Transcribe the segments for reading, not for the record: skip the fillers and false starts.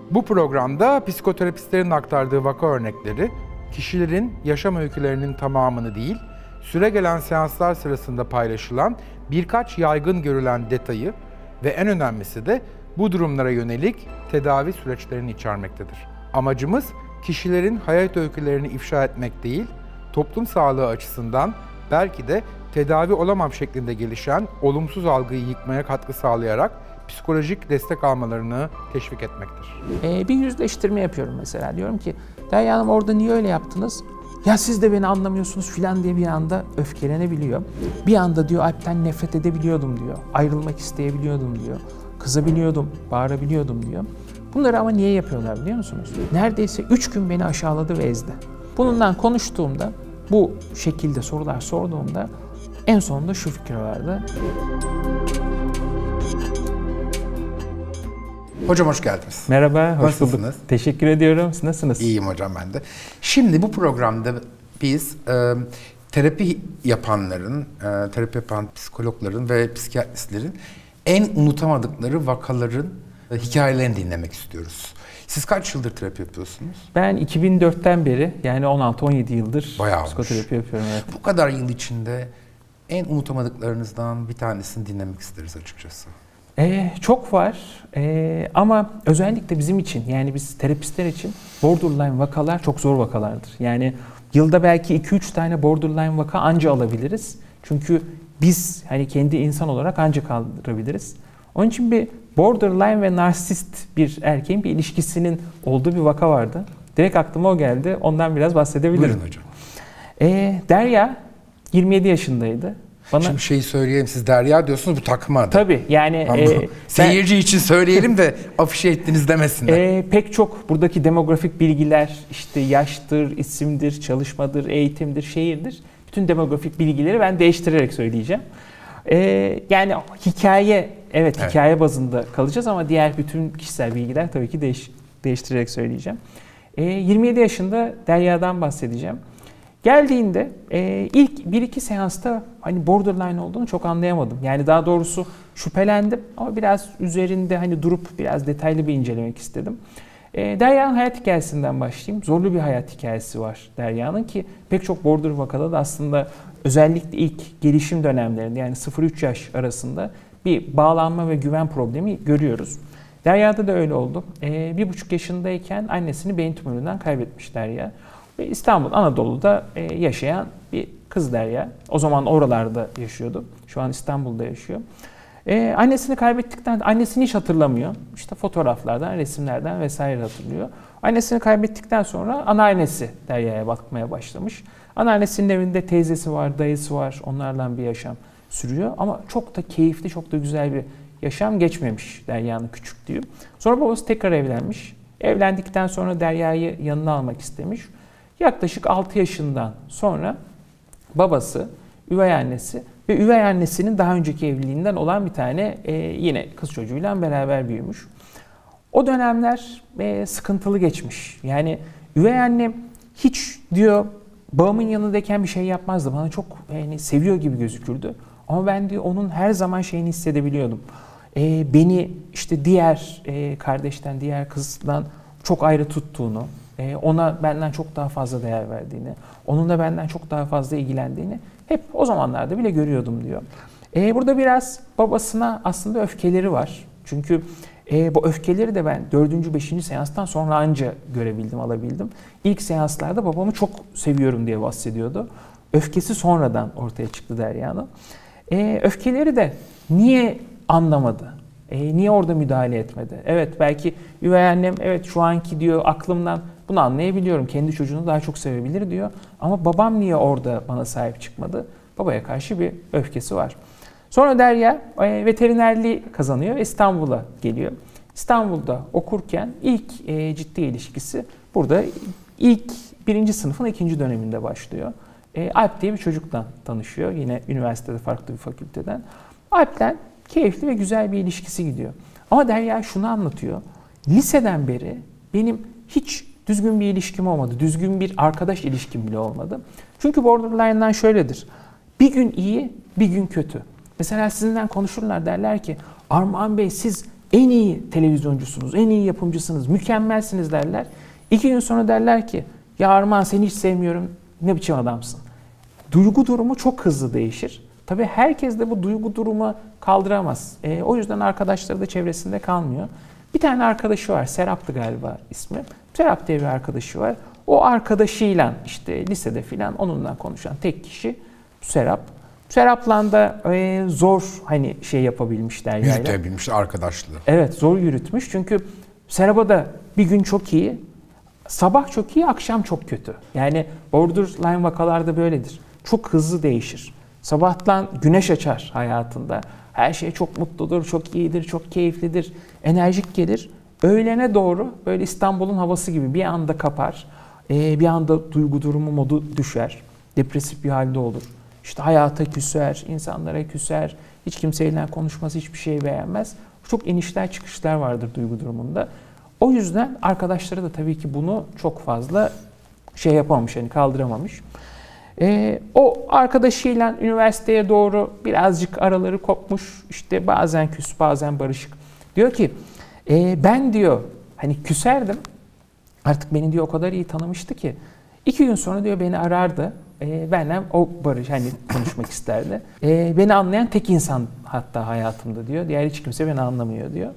Bu programda psikoterapistlerin aktardığı vaka örnekleri, kişilerin yaşam öykülerinin tamamını değil, süregelen seanslar sırasında paylaşılan birkaç yaygın görülen detayı ve en önemlisi de bu durumlara yönelik tedavi süreçlerini içermektedir. Amacımız kişilerin hayat öykülerini ifşa etmek değil, toplum sağlığı açısından belki de tedavi olamam şeklinde gelişen olumsuz algıyı yıkmaya katkı sağlayarak psikolojik destek almalarını teşvik etmektir. Bir yüzleştirme yapıyorum mesela. Diyorum ki, Derya Hanım orada niye öyle yaptınız? Ya siz de beni anlamıyorsunuz filan diye bir anda öfkelenebiliyor. Bir anda diyor Alp'ten nefret edebiliyordum diyor. Ayrılmak isteyebiliyordum diyor. Kızabiliyordum, bağırabiliyordum diyor. Bunları ama niye yapıyorlar biliyor musunuz? Neredeyse 3 gün beni aşağıladı ve ezdi. Bundan konuştuğumda, bu şekilde sorular sorduğumda en sonunda şu fikir vardı. Hocam hoş geldiniz. Merhaba, hoş bulduk. Nasılsınız? Teşekkür ediyorum. Siz nasılsınız? İyiyim hocam ben de. Şimdi bu programda biz terapi yapanların, terapi yapan psikologların ve psikiyatristlerin en unutamadıkları vakaların hikayelerini dinlemek istiyoruz. Siz kaç yıldır terapi yapıyorsunuz? Ben 2004'ten beri, yani 16-17 yıldır bayağı psikoterapi yapıyorum. Evet. Bu kadar yıl içinde en unutamadıklarınızdan bir tanesini dinlemek isteriz açıkçası. Çok var ama özellikle bizim için, yani biz terapistler için borderline vakalar çok zor vakalardır. Yani yılda belki 2-3 tane borderline vaka anca alabiliriz. Çünkü biz hani kendi insan olarak anca kaldırabiliriz. Onun için bir borderline ve narsist bir erkeğin bir ilişkisinin olduğu bir vaka vardı. Direkt aklıma o geldi. Ondan biraz bahsedebilirim. Buyurun hocam. Derya 27 yaşındaydı. Şimdi şeyi söyleyeyim, siz Derya diyorsunuz, bu takma adı. Tabii yani... seyirci için söyleyelim de afişe ettiniz demesinler. Pek çok buradaki demografik bilgiler, işte yaştır, isimdir, çalışmadır, eğitimdir, şehirdir. Bütün demografik bilgileri ben değiştirerek söyleyeceğim. Yani hikaye, evet hikaye bazında kalacağız ama diğer bütün kişisel bilgiler tabii ki değiştirerek söyleyeceğim. 27 yaşında Derya'dan bahsedeceğim. Geldiğinde ilk 1-2 seansta hani borderline olduğunu çok anlayamadım. Yani daha doğrusu şüphelendim ama biraz üzerinde hani durup biraz detaylı bir incelemek istedim. Derya'nın hayat hikayesinden başlayayım. Zorlu bir hayat hikayesi var Derya'nın ki pek çok border vakada da aslında özellikle ilk gelişim dönemlerinde yani 0-3 yaş arasında bir bağlanma ve güven problemi görüyoruz. Derya'da da öyle oldu. 1,5 yaşındayken annesini beyin tümöründen kaybetmiş Derya. Ve İstanbul, Anadolu'da yaşayan bir kız Derya. O zaman oralarda yaşıyordu. Şu an İstanbul'da yaşıyor. Annesini kaybettikten, annesini hiç hatırlamıyor. İşte fotoğraflardan, resimlerden vesaire hatırlıyor. Annesini kaybettikten sonra anneannesi Derya'ya bakmaya başlamış. Anneannesinin evinde teyzesi var, dayısı var. Onlarla bir yaşam sürüyor. Ama çok da keyifli, çok da güzel bir yaşam geçmemiş Derya'nın küçüklüğü. Sonra babası tekrar evlenmiş. Evlendikten sonra Derya'yı yanına almak istemiş. Yaklaşık 6 yaşından sonra babası, üvey annesi ve üvey annesinin daha önceki evliliğinden olan bir tane yine kız çocuğuyla beraber büyümüş. O dönemler sıkıntılı geçmiş. Yani üvey annem hiç diyor babamın yanındayken bir şey yapmazdı. Bana çok seviyor gibi gözükürdü. Ama ben diyor onun her zaman şeyini hissedebiliyordum. Beni işte diğer kardeşten, diğer kızdan çok ayrı tuttuğunu, ona benden çok daha fazla değer verdiğini, onunla benden çok daha fazla ilgilendiğini hep o zamanlarda bile görüyordum diyor. Burada biraz babasına aslında öfkeleri var. Çünkü bu öfkeleri de ben 4. 5. seanstan sonra anca görebildim, alabildim. İlk seanslarda babamı çok seviyorum diye bahsediyordu. Öfkesi sonradan ortaya çıktı Derya'nın. Öfkeleri de niye anlamadı? Niye orada müdahale etmedi? Evet belki üvey annem evet şu anki diyor aklımdan bunu anlayabiliyorum. Kendi çocuğunu daha çok sevebilir diyor. Ama babam niye orada bana sahip çıkmadı? Babaya karşı bir öfkesi var. Sonra Derya veterinerliği kazanıyor ve İstanbul'a geliyor. İstanbul'da okurken ilk ciddi ilişkisi burada ilk 1. sınıfın 2. döneminde başlıyor. Alp diye bir çocukla tanışıyor. Yine üniversitede farklı bir fakülteden. Alp'ten keyifli ve güzel bir ilişkisi gidiyor. Ama Derya şunu anlatıyor. Liseden beri benim hiç düzgün bir ilişkim olmadı. Düzgün bir arkadaş ilişkim bile olmadı. Çünkü borderline'dan şöyledir. Bir gün iyi, bir gün kötü. Mesela sizinle konuşurlar derler ki Armağan Bey siz en iyi televizyoncusunuz, en iyi yapımcısınız, mükemmelsiniz derler. 2 gün sonra derler ki ya Armağan seni hiç sevmiyorum, ne biçim adamsın. Duygu durumu çok hızlı değişir. Tabii herkes de bu duygu durumu kaldıramaz. O yüzden arkadaşları da çevresinde kalmıyor. Bir tane arkadaşı var, Serap'tı galiba ismi. Serap diye bir arkadaşı var. O arkadaşıyla işte lisede filan onunla konuşan tek kişi Serap. Serap'la da zor hani şey yapabilmişler. Yürütebilmişler arkadaşlığı. Evet, zor yürütmüş. Çünkü Serap'a da bir gün çok iyi, sabah çok iyi, akşam çok kötü. Yani borderline vakalarda böyledir. Çok hızlı değişir. Sabahtan güneş açar hayatında. Her şey çok mutludur, çok iyidir, çok keyiflidir, enerjik gelir. Öğlene doğru böyle İstanbul'un havası gibi bir anda kapar. Bir anda duygu durumu modu düşer. Depresif bir halde olur. İşte hayata küser, insanlara küser. Hiç kimseyle konuşmaz, hiçbir şey beğenmez. Çok inişler çıkışlar vardır duygu durumunda. O yüzden arkadaşları da tabii ki bunu çok fazla şey yapamamış, hani kaldıramamış. O arkadaşıyla üniversiteye doğru birazcık araları kopmuş. İşte bazen küs, bazen barışık. Diyor ki ben diyor hani küserdim. Artık beni diyor o kadar iyi tanımıştı ki 2 gün sonra diyor beni arardı. Benimle o barış hani konuşmak isterdi. Beni anlayan tek insan hatta hayatımda diyor. Diğer hiç kimse beni anlamıyor diyor.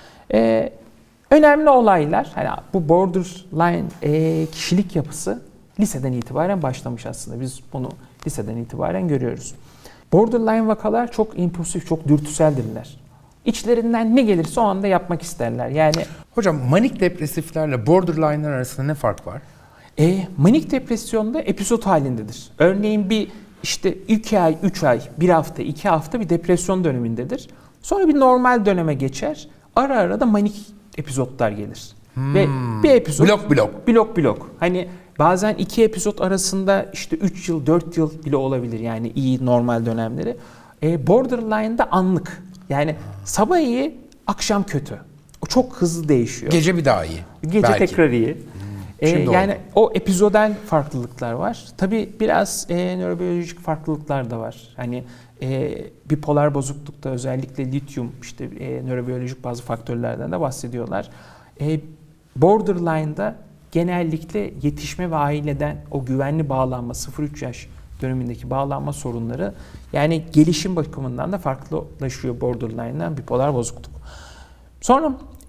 Önemli olaylar, hani bu borderline kişilik yapısı liseden itibaren başlamış aslında. Biz bunu liseden itibaren görüyoruz. Borderline vakalar çok impulsif, çok dürtüseldirler. İçlerinden ne gelirse o anda yapmak isterler. Yani hocam manik depresiflerle borderline'lar arasında ne fark var? Manik depresyonda episod halindedir. Örneğin bir işte 2 ay, 3 ay, 1 hafta, 2 hafta bir depresyon dönemindedir. Sonra bir normal döneme geçer. Ara ara da manik epizotlar gelir. Ve bir epizod blok. Hani bazen 2 epizod arasında işte 3 yıl, 4 yıl bile olabilir yani iyi normal dönemleri. Borderline'da anlık. Yani sabah iyi, akşam kötü. O çok hızlı değişiyor. Gece bir daha iyi. Gece belki. Tekrar iyi. Yani o epizodal farklılıklar var. Tabii biraz nörobiyolojik farklılıklar da var. Hani bipolar bozuklukta özellikle lityum işte nörobiyolojik bazı faktörlerden de bahsediyorlar. Borderline'da genellikle yetişme ve aileden o güvenli bağlanma 0-3 yaş dönemindeki bağlanma sorunları yani gelişim bakımından da farklılaşıyor borderline'dan bipolar bozukluk. Sonra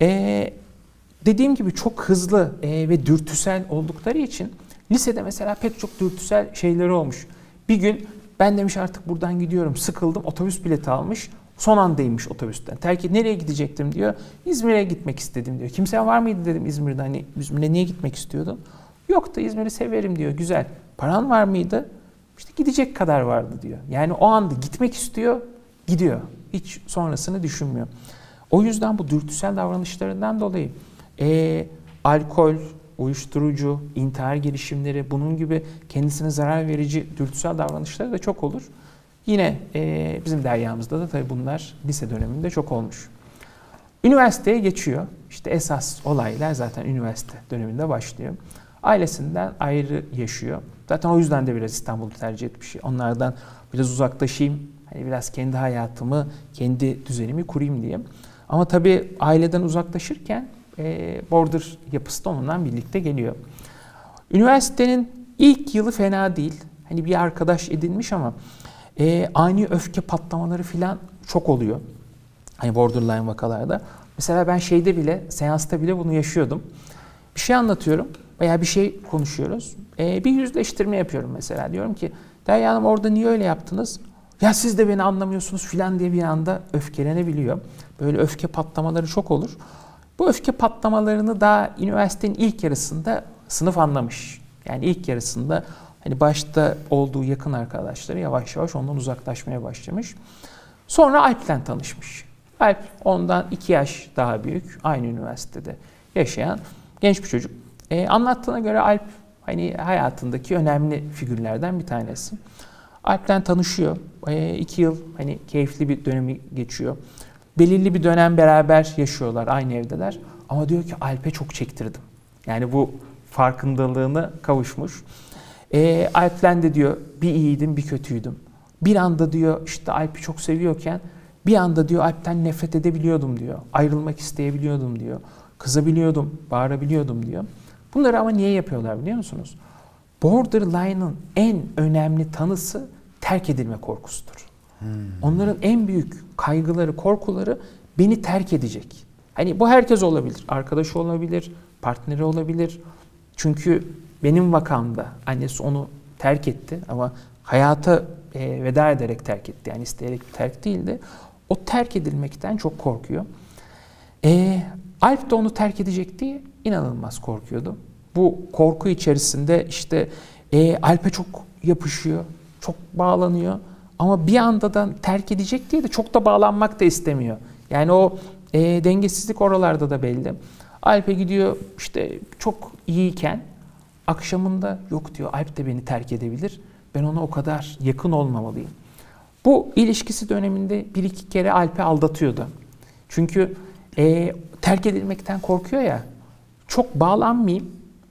dediğim gibi çok hızlı ve dürtüsel oldukları için lisede mesela pek çok dürtüsel şeyleri olmuş. Bir gün ben demiş artık buradan gidiyorum, sıkıldım, otobüs bileti almış, son anda inmiş otobüsten. Terk nereye gidecektim diyor, İzmir'e gitmek istedim diyor. Kimse var mıydı dedim İzmir'de, hani İzmir'e niye gitmek istiyordun? Yok da İzmir'i severim diyor, güzel. Paran var mıydı? İşte gidecek kadar vardı diyor. Yani o anda gitmek istiyor, gidiyor. Hiç sonrasını düşünmüyor. O yüzden bu dürtüsel davranışlarından dolayı alkol, uyuşturucu, intihar girişimleri, bunun gibi kendisine zarar verici dürtüsel davranışları da çok olur. Yine bizim deryamızda da tabii bunlar lise döneminde çok olmuş. Üniversiteye geçiyor. İşte esas olaylar zaten üniversite döneminde başlıyor. Ailesinden ayrı yaşıyor. Zaten o yüzden de biraz İstanbul'u tercih etmiş. Onlardan biraz uzaklaşayım, hani biraz kendi hayatımı, kendi düzenimi kurayım diye. Ama tabii aileden uzaklaşırken border yapısı da onunla birlikte geliyor. Üniversitenin ilk yılı fena değil. Hani bir arkadaş edinmiş ama ani öfke patlamaları falan çok oluyor. Hani borderline vakalarda. Mesela ben seansta bile bunu yaşıyordum. Bir şey anlatıyorum veya bir şey konuşuyoruz. Bir yüzleştirme yapıyorum mesela. Diyorum ki Derya Hanım orada niye öyle yaptınız? Ya siz de beni anlamıyorsunuz falan diye bir anda öfkelenebiliyor. Böyle öfke patlamaları çok olur. Bu öfke patlamalarını daha üniversitenin ilk yarısında sınıf anlamış. Yani ilk yarısında hani başta olduğu yakın arkadaşları yavaş yavaş ondan uzaklaşmaya başlamış. Sonra Alp'le tanışmış. Alp ondan 2 yaş daha büyük, aynı üniversitede yaşayan genç bir çocuk. Anlattığına göre Alp hani hayatındaki önemli figürlerden bir tanesi. Alp'le tanışıyor. 2 yıl hani keyifli bir dönemi geçiyor. Belirli bir dönem beraber yaşıyorlar, aynı evdeler. Ama diyor ki Alp'e çok çektirdim. Yani bu farkındalığına kavuşmuş. Alp'le de diyor bir iyiydim, bir kötüydüm. Bir anda diyor işte Alp'i çok seviyorken Bir anda diyor Alp'ten nefret edebiliyordum diyor. Ayrılmak isteyebiliyordum diyor. Kızabiliyordum, bağırabiliyordum diyor. Bunları ama niye yapıyorlar biliyor musunuz? Borderline'ın en önemli tanısı terk edilme korkusudur. Onların en büyük kaygıları, korkuları beni terk edecek. Hani bu herkes olabilir. Arkadaşı olabilir, partneri olabilir. Çünkü benim vakamda annesi onu terk etti ama hayata veda ederek terk etti. Yani isteyerek bir terk değildi. O terk edilmekten çok korkuyor. Alp de onu terk edecek diye inanılmaz korkuyordu. Bu korku içerisinde işte Alp'e çok yapışıyor, çok bağlanıyor. Ama bir anda da terk edecek diye de çok da bağlanmak da istemiyor. Yani o dengesizlik oralarda da belli. Alp'e gidiyor işte çok iyiyken akşamında yok diyor Alp de beni terk edebilir. Ben ona o kadar yakın olmamalıyım. Bu ilişkisi döneminde bir iki kere Alp'i aldatıyordu. Çünkü terk edilmekten korkuyor ya. Çok bağlanmayayım.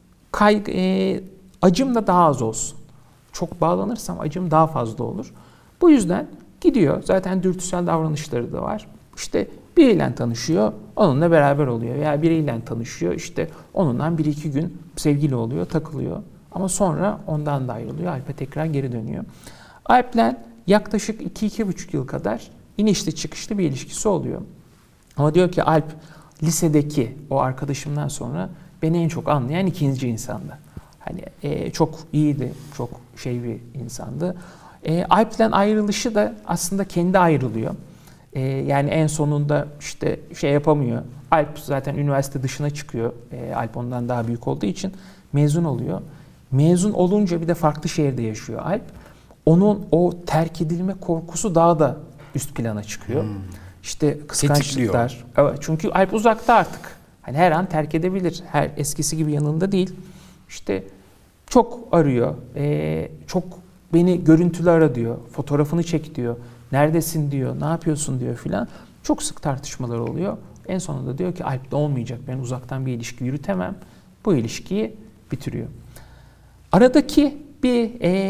Acım da daha az olsun. Çok bağlanırsam acım daha fazla olur. Bu yüzden gidiyor. Zaten dürtüsel davranışları da var. İşte biriyle tanışıyor, onunla beraber oluyor. Veya biriyle tanışıyor, işte onunla bir iki gün sevgili oluyor, takılıyor. Ama sonra ondan da ayrılıyor. Alp'e tekrar geri dönüyor. Alp'le yaklaşık 2-2,5 yıl kadar inişli çıkışlı bir ilişkisi oluyor. Ama diyor ki Alp lisedeki o arkadaşımdan sonra beni en çok anlayan ikinci insandı. Hani çok iyiydi, çok bir insandı. Alp'le ayrılışı da aslında kendi ayrılıyor. Yani en sonunda işte yapamıyor. Alp zaten üniversite dışına çıkıyor. Alp ondan daha büyük olduğu için mezun oluyor. Mezun olunca bir de farklı şehirde yaşıyor Alp. Onun o terk edilme korkusu daha da üst plana çıkıyor. İşte kıskançlıklar. Evet, çünkü Alp uzakta artık. Hani her an terk edebilir. Her eskisi gibi yanında değil. İşte çok arıyor. Çok beni görüntülü ara diyor. Fotoğrafını çek diyor. Neredesin diyor. Ne yapıyorsun diyor filan. Çok sık tartışmalar oluyor. En sonunda diyor ki Alp'le olmayacak. Ben uzaktan bir ilişki yürütemem. Bu ilişkiyi bitiriyor. Aradaki bir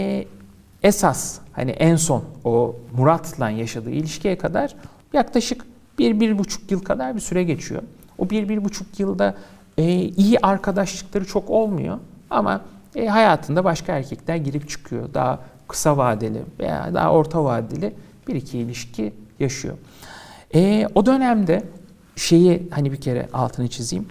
esas hani en son o Murat'la yaşadığı ilişkiye kadar yaklaşık 1-1,5 yıl kadar bir süre geçiyor. O 1-1,5 yılda iyi arkadaşlıkları çok olmuyor ama hayatında başka erkekler girip çıkıyor. Daha kısa vadeli veya daha orta vadeli bir iki ilişki yaşıyor. O dönemde hani bir kere altını çizeyim.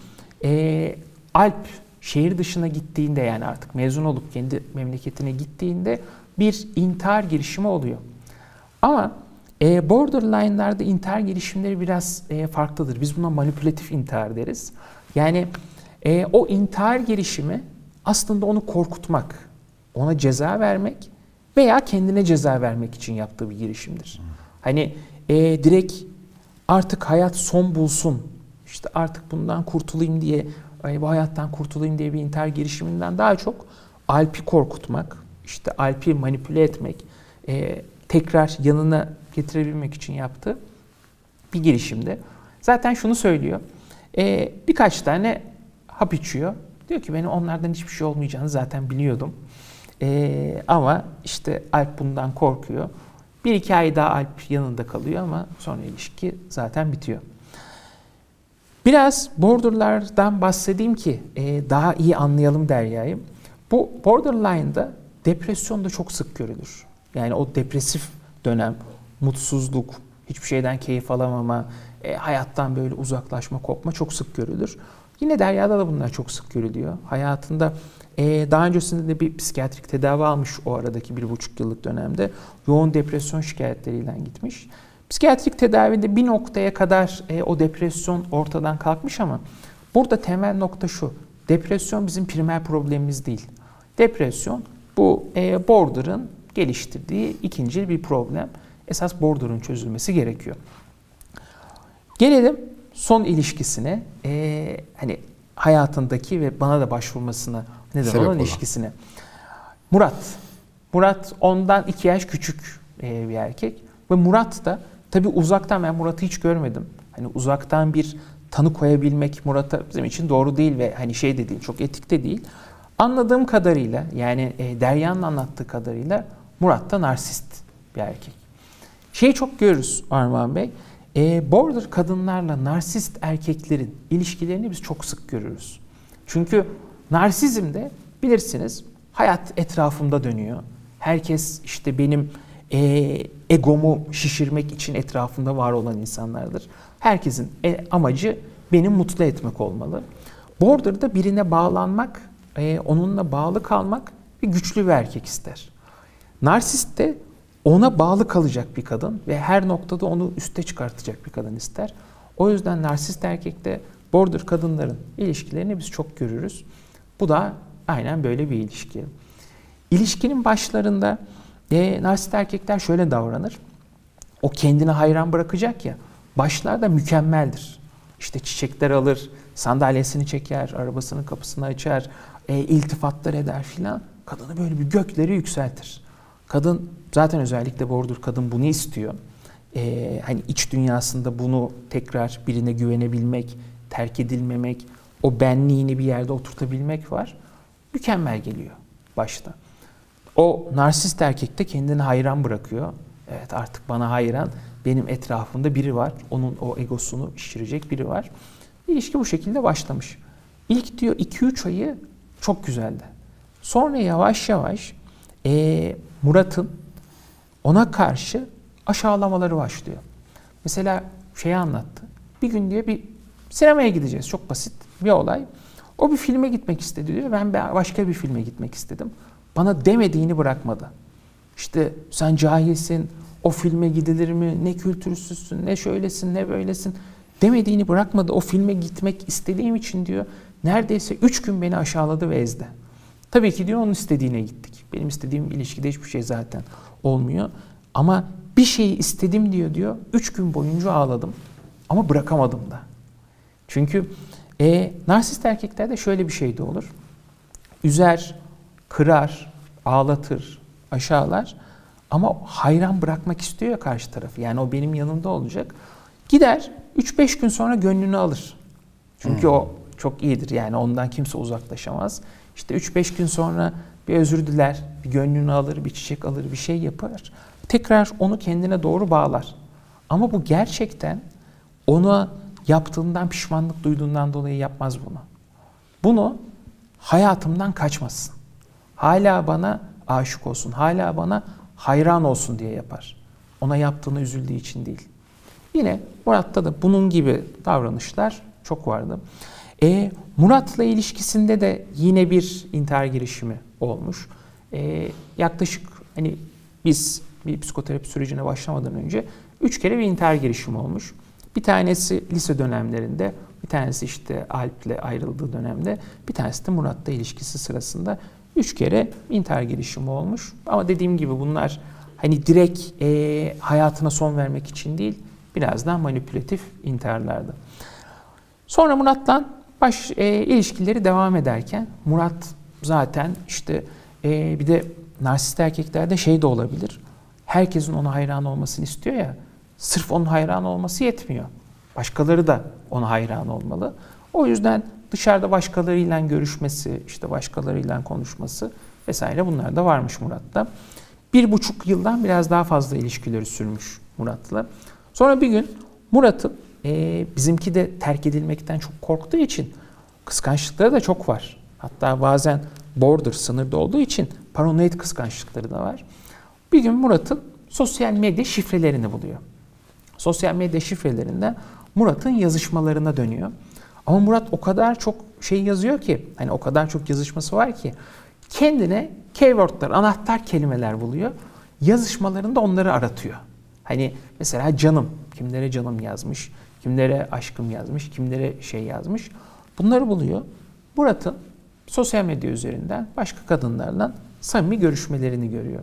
Alp şehir dışına gittiğinde yani artık mezun olup kendi memleketine gittiğinde bir intihar girişimi oluyor. Ama borderline'larda intihar girişimleri biraz farklıdır. Biz buna manipülatif intihar deriz. Yani o intihar girişimi aslında onu korkutmak, ona ceza vermek veya kendine ceza vermek için yaptığı bir girişimdir. Hani direkt artık hayat son bulsun, işte artık bundan kurtulayım diye, bu hayattan kurtulayım diye bir intihar girişiminden daha çok Alp'i korkutmak, işte Alp'i manipüle etmek, tekrar yanına getirebilmek için yaptığı bir girişimdi. Zaten şunu söylüyor, birkaç tane hap içiyor. Diyor ki benim onlardan hiçbir şey olmayacağını zaten biliyordum. Ama işte Alp bundan korkuyor. 1-2 ay daha Alp yanında kalıyor ama sonra ilişki zaten bitiyor. Biraz borderlardan bahsedeyim ki daha iyi anlayalım Derya'yı. Bu borderline'da depresyon da çok sık görülür. Yani o depresif dönem, mutsuzluk, hiçbir şeyden keyif alamama, hayattan böyle uzaklaşma, kopma çok sık görülür. Yine Derya'da da bunlar çok sık görülüyor. Hayatında daha öncesinde de bir psikiyatrik tedavi almış o aradaki 1,5 yıllık dönemde. Yoğun depresyon şikayetleriyle gitmiş. Psikiyatrik tedavide bir noktaya kadar o depresyon ortadan kalkmış ama burada temel nokta şu. Depresyon bizim primer problemimiz değil. Depresyon bu border'ın geliştirdiği ikinci bir problem. Esas border'ın çözülmesi gerekiyor. Gelelim son ilişkisine. Hani hayatındaki ve bana da başvurmasına neden olan ilişkisine. Murat ondan 2 yaş küçük bir erkek. Ve Murat da tabii uzaktan, ben Murat'ı hiç görmedim. Hani uzaktan bir tanı koyabilmek Murat'a bizim için doğru değil ve hani de değil, çok etik de değil. Anladığım kadarıyla yani Derya'nın anlattığı kadarıyla Murat da narsist bir erkek. Şeyi çok görürüz Armağan Bey. Border kadınlarla narsist erkeklerin ilişkilerini biz çok sık görürüz. Çünkü narsizmde bilirsiniz hayat etrafımda dönüyor. Herkes işte benim egomu şişirmek için etrafında var olan insanlardır. Herkesin amacı beni mutlu etmek olmalı. Border'da birine bağlanmak, onunla bağlı kalmak ve güçlü bir erkek ister. Narsist de ona bağlı kalacak bir kadın ve her noktada onu üste çıkartacak bir kadın ister. O yüzden narsist erkekte border kadınların ilişkilerini biz çok görürüz. Bu da aynen böyle bir ilişki. İlişkinin başlarında narsist erkekler şöyle davranır. O kendine hayran bırakacak ya, başlarda mükemmeldir. İşte çiçekler alır, sandalyesini çeker, arabasının kapısını açar, iltifatlar eder filan. Kadını böyle bir gökleri yükseltir. Kadın zaten özellikle border kadın bunu istiyor. Hani iç dünyasında bunu tekrar birine güvenebilmek, terk edilmemek, o benliğini bir yerde oturtabilmek var. Mükemmel geliyor başta. O narsist erkek de kendini hayran bırakıyor. Evet artık bana hayran, benim etrafımda biri var. Onun o egosunu şişirecek biri var. İlişki bu şekilde başlamış. İlk diyor 2-3 ayı çok güzeldi. Sonra yavaş yavaş Murat'ın ona karşı aşağılamaları başlıyor. Mesela şeyi anlattı. Bir gün diyor bir sinemaya gideceğiz. Çok basit bir olay. O bir filme gitmek istedi diyor. Ben başka bir filme gitmek istedim. Bana demediğini bırakmadı. İşte sen cahilsin, o filme gidilir mi, ne kültürsüzsün, ne şöylesin, ne böylesin demediğini bırakmadı. O filme gitmek istediğim için diyor neredeyse 3 gün beni aşağıladı ve ezdi. Tabii ki diyor onun istediğine gittik. Benim istediğim ilişkide hiçbir şey zaten olmuyor. Ama bir şeyi istedim diyor 3 gün boyunca ağladım. Ama bırakamadım da. Çünkü narsist erkeklerde şöyle bir şey de olur. Üzer, kırar, ağlatır, aşağılar ama hayran bırakmak istiyor ya karşı tarafı. Yani o benim yanımda olacak. Gider 3-5 gün sonra gönlünü alır. Çünkü o çok iyidir yani ondan kimse uzaklaşamaz. İşte 3-5 gün sonra bir özür diler, bir gönlünü alır, bir çiçek alır, bir şey yapar. Tekrar onu kendine doğru bağlar. Ama bu gerçekten ona yaptığından pişmanlık duyduğundan dolayı yapmaz bunu. Bunu hayatımdan kaçmasın. Hala bana aşık olsun, hala bana hayran olsun diye yapar. Ona yaptığını üzüldüğü için değil. Yine Murat'ta da bunun gibi davranışlar çok vardı. Murat'la ilişkisinde de yine bir intihar girişimi olmuş. Yaklaşık hani biz bir psikoterapi sürecine başlamadan önce 3 kere bir intihar girişimi olmuş. Bir tanesi lise dönemlerinde, bir tanesi işte Alp'le ayrıldığı dönemde, bir tanesi de Murat'la ilişkisi sırasında 3 kere intihar girişimi olmuş. Ama dediğim gibi bunlar hani direkt hayatına son vermek için değil, biraz daha manipülatif intiharlardı. Sonra Murat'la ilişkileri devam ederken Murat zaten işte bir de narsist erkeklerde şey de olabilir. Herkesin ona hayran olmasını istiyor ya. Sırf onun hayran olması yetmiyor. Başkaları da ona hayran olmalı. O yüzden dışarıda başkalarıyla görüşmesi, işte başkalarıyla konuşması vesaire bunlar da varmış Murat'ta. 1,5 yıldan biraz daha fazla ilişkileri sürmüş Murat'la. Sonra bir gün Murat'ın bizimki de terk edilmekten çok korktuğu için kıskançlıkları da çok var. Hatta bazen border sınırda olduğu için paranoid kıskançlıkları da var. Bir gün Murat'ın sosyal medya şifrelerini buluyor. Sosyal medya şifrelerinden Murat'ın yazışmalarına dönüyor. Ama Murat o kadar çok şey yazıyor ki, hani o kadar çok yazışması var ki kendine keywordler, anahtar kelimeler buluyor. Yazışmalarında onları aratıyor. Hani mesela canım, kimlere canım yazmış, kimlere aşkım yazmış, kimlere şey yazmış. Bunları buluyor. Murat'ın sosyal medya üzerinden başka kadınlarla samimi görüşmelerini görüyor.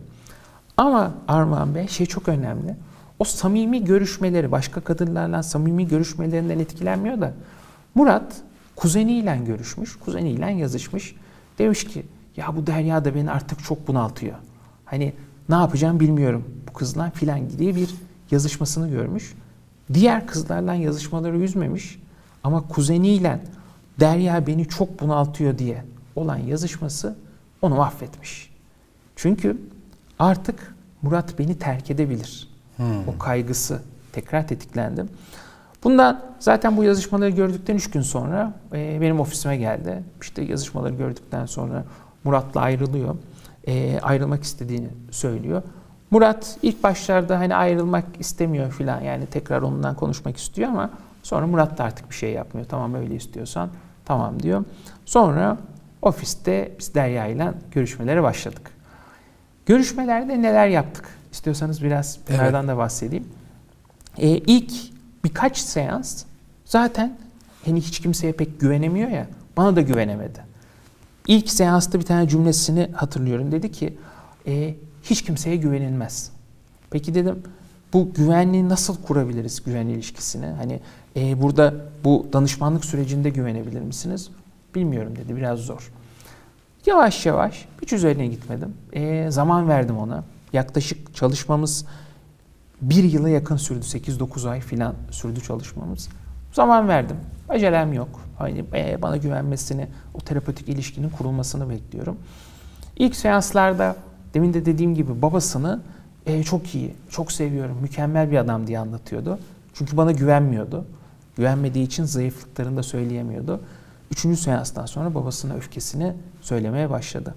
Ama Armağan Bey şey çok önemli. O samimi görüşmeleri, başka kadınlarla samimi görüşmelerinden etkilenmiyor da Murat kuzeniyle görüşmüş, kuzeniyle yazışmış. Demiş ki ya bu Derya da beni artık çok bunaltıyor. Hani ne yapacağım bilmiyorum bu kızla filan diye bir yazışmasını görmüş. Diğer kızlarla yazışmaları üzmemiş ama kuzeniyle Derya beni çok bunaltıyor diye olan yazışması onu mahvetmiş. Çünkü artık Murat beni terk edebilir. O kaygısı tekrar tetiklendi. Bundan zaten bu yazışmaları gördükten 3 gün sonra benim ofisime geldi. İşte yazışmaları gördükten sonra Murat'la ayrılıyor. Ayrılmak istediğini söylüyor. Murat ilk başlarda hani ayrılmak istemiyor filan, yani tekrar onunla konuşmak istiyor ama sonra Murat da artık bir şey yapmıyor. Tamam öyle istiyorsan tamam diyor. Sonra ofiste biz Derya ile görüşmelere başladık. Görüşmelerde neler yaptık? İstiyorsanız biraz bunlardan da bahsedeyim. İlk birkaç seans zaten hani hiç kimseye pek güvenemiyor ya, bana da güvenemedi. İlk seansta bir tane cümlesini hatırlıyorum. Dedi ki hiç kimseye güvenilmez. Peki dedim, bu güvenliği nasıl kurabiliriz, güven ilişkisini? Hani burada bu danışmanlık sürecinde güvenebilir misiniz? Bilmiyorum dedi, biraz zor. Yavaş yavaş, hiç üzerine gitmedim. Zaman verdim ona. Yaklaşık çalışmamız 1 yıla yakın sürdü. 8-9 ay falan sürdü çalışmamız. Zaman verdim. Acelem yok. Hani bana güvenmesini, o terapötik ilişkinin kurulmasını bekliyorum. İlk seanslarda demin de dediğim gibi babasını çok iyi, çok seviyorum, mükemmel bir adam diye anlatıyordu. Çünkü bana güvenmiyordu. Güvenmediği için zayıflıklarını da söyleyemiyordu. 3. seanstan sonra babasına öfkesini söylemeye başladı.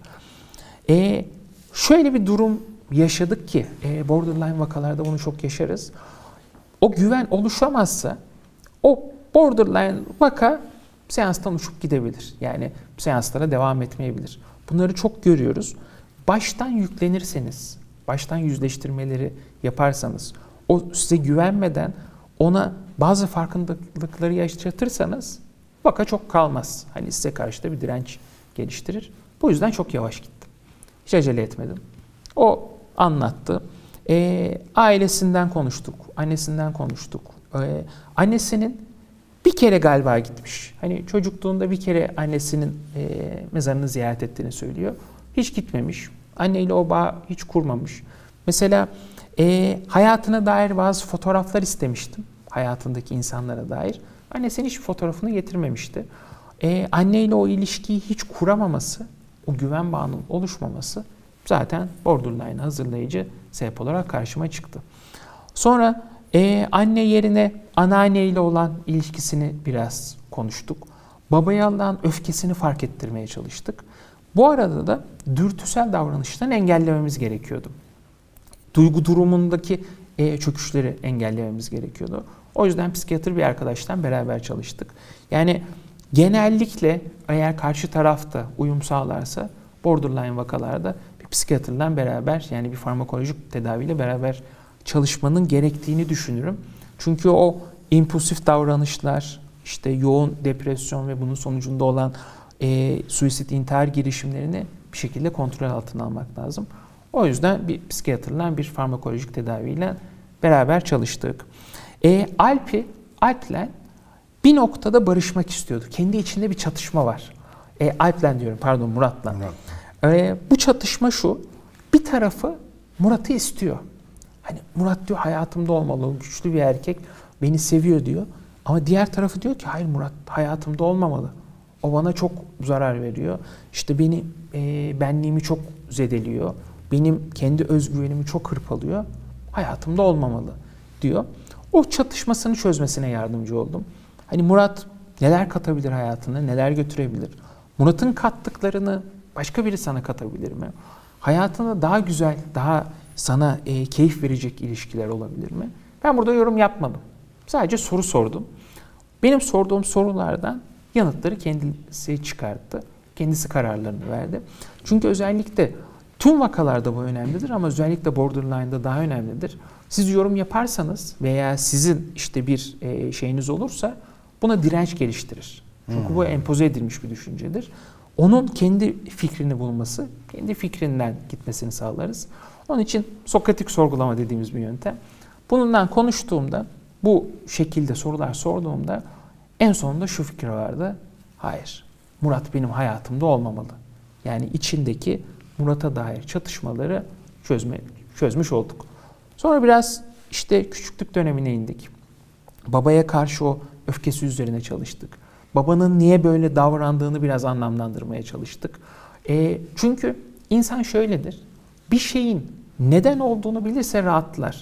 Şöyle bir durum yaşadık ki, borderline vakalarda bunu çok yaşarız. O güven oluşamazsa o borderline vaka seanstan uçup gidebilir. Yani seanslara devam etmeyebilir. Bunları çok görüyoruz. Baştan yüklenirseniz, baştan yüzleştirmeleri yaparsanız, o size güvenmeden ona bazı farkındalıkları yaşatırsanız vaka çok kalmaz. Hani size karşı da bir direnç geliştirir. Bu yüzden çok yavaş gittim. Hiç acele etmedim. O anlattı. Ailesinden konuştuk, annesinden konuştuk. Annesinin bir kere galiba gitmiş. Hani çocukluğunda bir kere annesinin mezarını ziyaret ettiğini söylüyor. Hiç gitmemiş. Anneyle o bağ hiç kurmamış. Mesela hayatına dair bazı fotoğraflar istemiştim. Hayatındaki insanlara dair. Annesinin hiç fotoğrafını getirmemişti. Anneyle o ilişkiyi hiç kuramaması, o güven bağının oluşmaması zaten borderline hazırlayıcı sebep olarak karşıma çıktı. Sonra anne yerine anneanneyle olan ilişkisini biraz konuştuk. Babaya olan öfkesini fark ettirmeye çalıştık. Bu arada da dürtüsel davranıştan engellememiz gerekiyordu. Duygu durumundaki çöküşleri engellememiz gerekiyordu. O yüzden psikiyatr bir arkadaştan beraber çalıştık. Yani genellikle eğer karşı tarafta uyum sağlarsa borderline vakalarda bir psikiyatrdan beraber, yani bir farmakolojik tedaviyle beraber çalışmanın gerektiğini düşünürüm. Çünkü o impulsif davranışlar, işte yoğun depresyon ve bunun sonucunda olan suisit, intihar girişimlerini bir şekilde kontrol altına almak lazım. O yüzden bir psikiyatrla, bir farmakolojik tedaviyle beraber çalıştık. Alp'le bir noktada barışmak istiyordu. Kendi içinde bir çatışma var. Alp'le diyorum, pardon, Murat'la. Bu çatışma şu: bir tarafı Murat'ı istiyor. Hani Murat diyor hayatımda olmalı, o güçlü bir erkek, beni seviyor diyor. Ama diğer tarafı diyor ki hayır, Murat hayatımda olmamalı. O bana çok zarar veriyor. İşte benliğimi çok zedeliyor. Benim kendi özgüvenimi çok hırpalıyor. Hayatımda olmamalı diyor. O çatışmasını çözmesine yardımcı oldum. Hani Murat neler katabilir hayatına, neler götürebilir? Murat'ın kattıklarını başka biri sana katabilir mi? Hayatına daha güzel, daha sana keyif verecek ilişkiler olabilir mi? Ben burada yorum yapmadım. Sadece soru sordum. Benim sorduğum sorulardan yanıtları kendisi çıkarttı. Kendisi kararlarını verdi. Çünkü özellikle tüm vakalarda bu önemlidir ama özellikle borderline'da daha önemlidir. Siz yorum yaparsanız veya sizin işte bir şeyiniz olursa buna direnç geliştirir. Çünkü bu empoze edilmiş bir düşüncedir. Onun kendi fikrini bulması, kendi fikrinden gitmesini sağlarız. Onun için sokratik sorgulama dediğimiz bir yöntem. Bununla konuştuğumda, bu şekilde sorular sorduğumda en sonunda şu fikir vardı: hayır, Murat benim hayatımda olmamalı. Yani içindeki Murat'a dair çatışmaları çözmüş olduk. Sonra biraz işte küçüklük dönemine indik. Babaya karşı o öfkesi üzerine çalıştık. Babanın niye böyle davrandığını biraz anlamlandırmaya çalıştık. Çünkü insan şöyledir: bir şeyin neden olduğunu bilirse rahatlar.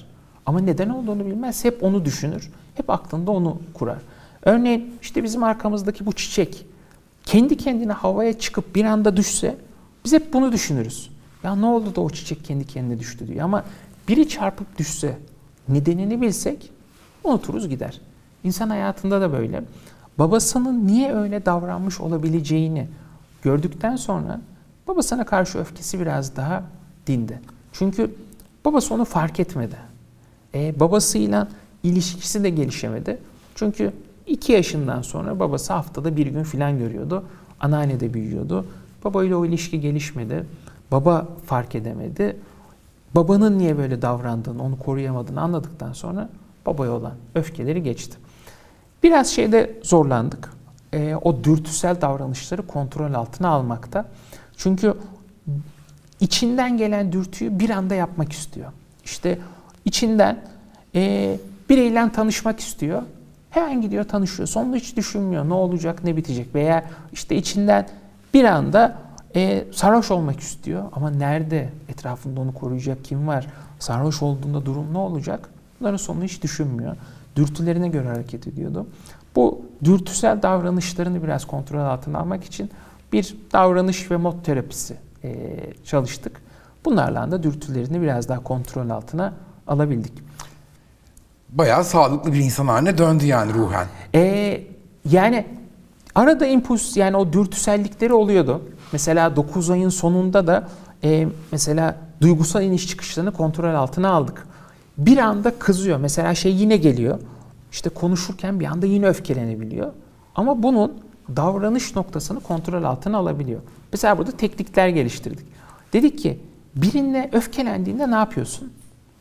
Ama neden olduğunu bilmez, hep onu düşünür. Hep aklında onu kurar. Örneğin işte bizim arkamızdaki bu çiçek kendi kendine havaya çıkıp bir anda düşse biz hep bunu düşünürüz. Ya ne oldu da o çiçek kendi kendine düştü diyor. Ama biri çarpıp düşse, nedenini bilsek unuturuz gider. İnsan hayatında da böyle. Babasının niye öyle davranmış olabileceğini gördükten sonra babasına karşı öfkesi biraz daha dindi. Çünkü babası onu fark etmedi. Babasıyla ilişkisi de gelişemedi. Çünkü 2 yaşından sonra babası haftada 1 gün falan görüyordu. Anneannede büyüyordu. Babayla o ilişki gelişmedi. Baba fark edemedi. Babanın niye böyle davrandığını, onu koruyamadığını anladıktan sonra babaya olan öfkeleri geçti. Biraz şeyde zorlandık. O dürtüsel davranışları kontrol altına almakta. Çünkü içinden gelen dürtüyü bir anda yapmak istiyor. İşte içinden biriyle tanışmak istiyor. Hemen gidiyor tanışıyor. Sonunda hiç düşünmüyor ne olacak ne bitecek. Veya işte içinden bir anda sarhoş olmak istiyor. Ama nerede? Etrafında onu koruyacak kim var? Sarhoş olduğunda durum ne olacak? Bunların sonunu hiç düşünmüyor. Dürtülerine göre hareket ediyordu. Bu dürtüsel davranışlarını biraz kontrol altına almak için bir davranış ve mod terapisi çalıştık. Bunlarla da dürtülerini biraz daha kontrol altına alabildik. Bayağı sağlıklı bir insan haline döndü yani ruhen. Yani arada impuls, yani o dürtüsellikleri oluyordu. Mesela 9 ayın sonunda da mesela duygusal iniş çıkışlarını kontrol altına aldık. Bir anda kızıyor. Mesela şey yine geliyor. İşte konuşurken bir anda yine öfkelenebiliyor. Ama bunun davranış noktasını kontrol altına alabiliyor. Mesela burada teknikler geliştirdik. Dedik ki birine öfkelendiğinde ne yapıyorsun?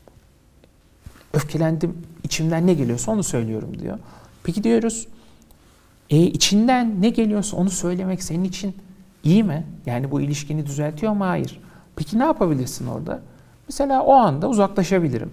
Öfkelendim, içimden ne geliyorsa onu söylüyorum diyor. Peki diyoruz, içinden ne geliyorsa onu söylemek senin için iyi mi? Yani bu ilişkini düzeltiyor mu? Hayır. Peki ne yapabilirsin orada? Mesela o anda uzaklaşabilirim.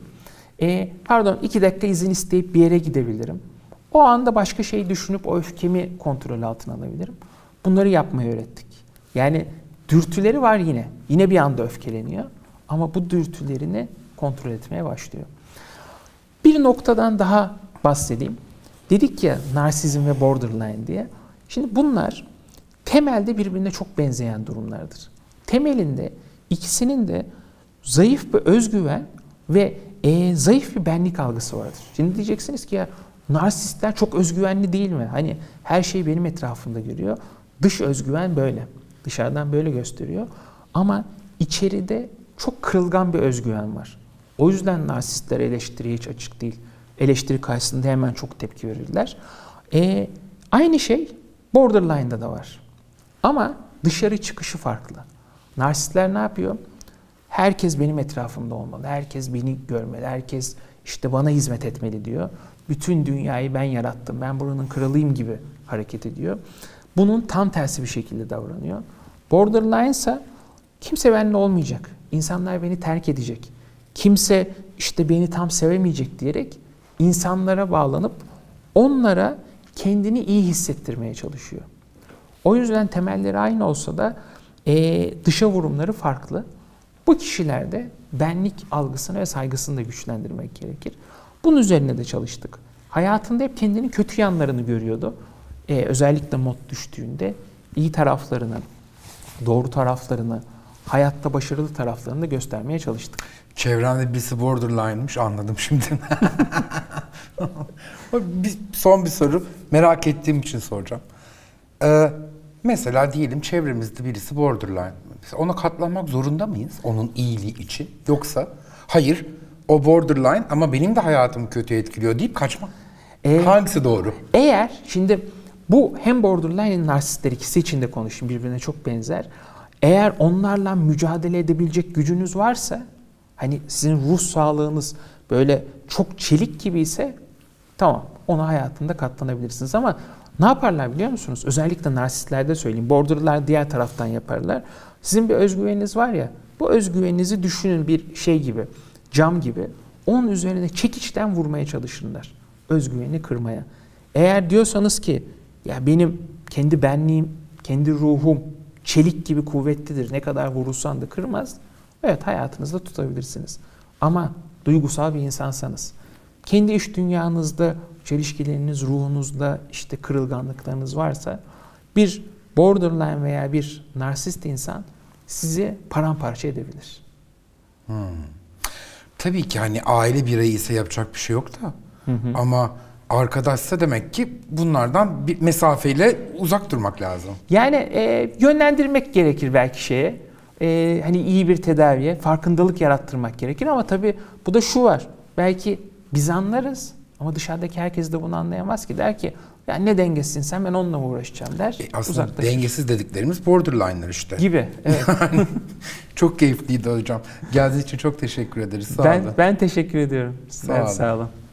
2 dakika izin isteyip bir yere gidebilirim. O anda başka şey düşünüp o öfkemi kontrol altına alabilirim. Bunları yapmayı öğrettik. Yani dürtüleri var yine. Yine bir anda öfkeleniyor. Ama bu dürtülerini kontrol etmeye başlıyor. Bir noktadan daha bahsedeyim. Dedik ya narsizm ve borderline diye. Şimdi bunlar temelde birbirine çok benzeyen durumlardır. Temelinde ikisinin de zayıf bir özgüven ve zayıf bir benlik algısı vardır. Şimdi diyeceksiniz ki ya narsistler çok özgüvenli değil mi? Hani her şeyi benim etrafımda görüyor. Dış özgüven böyle. Dışarıdan böyle gösteriyor. Ama içeride çok kırılgan bir özgüven var. O yüzden narsistler eleştiriye hiç açık değil. Eleştiri karşısında hemen çok tepki verirler. Aynı şey borderline'da da var. Ama dışarı çıkışı farklı. Narsistler ne yapıyor? Herkes benim etrafımda olmalı. Herkes beni görmeli. Herkes işte bana hizmet etmeli diyor. Bütün dünyayı ben yarattım. Ben buranın kralıyım gibi hareket ediyor. Bunun tam tersi bir şekilde davranıyor. Borderline ise kimse benimle olmayacak. İnsanlar beni terk edecek. Kimse işte beni tam sevemeyecek diyerek insanlara bağlanıp onlara kendini iyi hissettirmeye çalışıyor. O yüzden temelleri aynı olsa da dışa vurumları farklı. Bu kişilerde benlik algısını ve saygısını da güçlendirmek gerekir. Bunun üzerine de çalıştık. Hayatında hep kendinin kötü yanlarını görüyordu. Özellikle mod düştüğünde iyi taraflarını, doğru taraflarını, hayatta başarılı taraflarını da göstermeye çalıştık. Çevremde birisi borderline'mış, anladım şimdi. Son bir soru, merak ettiğim için soracağım. Mesela diyelim çevremizde birisi borderline. Ona katlanmak zorunda mıyız onun iyiliği için? Yoksa hayır o borderline ama benim de hayatımı kötü etkiliyor deyip kaçmak. Hangisi doğru? Eğer şimdi bu hem borderline hem narsistler ikisi için de konuşayım, birbirine çok benzer. Eğer onlarla mücadele edebilecek gücünüz varsa, hani sizin ruh sağlığınız böyle çok çelik gibi ise tamam, ona hayatında katlanabilirsiniz. Ama ne yaparlar biliyor musunuz? Özellikle narsistlerde söyleyeyim. Borderlar diğer taraftan yaparlar. Sizin bir özgüveniniz var ya, bu özgüveninizi düşünün bir şey gibi, cam gibi. Onun üzerine çekiçten vurmaya çalışırlar. Özgüveni kırmaya. Eğer diyorsanız ki ya benim kendi benliğim, kendi ruhum çelik gibi kuvvetlidir. Ne kadar vurulsan da kırmaz. Evet, hayatınızda tutabilirsiniz. Ama duygusal bir insansanız, kendi iç dünyanızda çelişkileriniz, ruhunuzda işte kırılganlıklarınız varsa bir borderline veya bir narsist insan sizi paramparça edebilir. Tabii ki hani aile bireyi ise yapacak bir şey yok da. Ama arkadaşsa demek ki bunlardan bir mesafeyle uzak durmak lazım. Yani yönlendirmek gerekir belki şeye. Hani iyi bir tedaviye, farkındalık yarattırmak gerekir ama tabii bu da şu var. Belki biz anlarız ama dışarıdaki herkes de bunu anlayamaz ki. Der ki ya ne dengesizsin sen, ben onunla uğraşacağım der. Aslında dengesiz dediklerimiz borderline'lar işte. Gibi. Evet. Çok keyifliydi hocam. Geldiğiniz için çok teşekkür ederiz. Sağ olun. Ben teşekkür ediyorum. Sağ olun. Sağ olun.